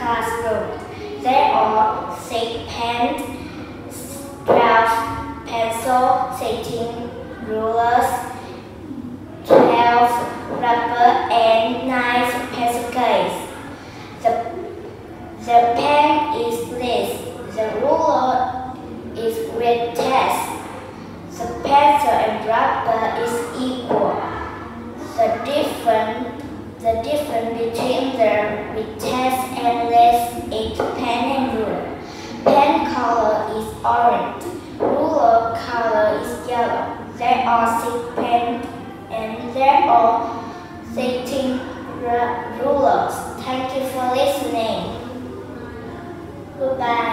classroom. There are 6 pens, 12 pencil, 16 rulers, 12 rubber, and 9 pencil case. The pen is list. The ruler is red test. The pencil and rubber is equal. The difference between the red test and list is pen and ruler. Pen color is orange. Ruler color is yellow. There are 6 pens and there are 16 rulers. Thank you for listening. Goodbye.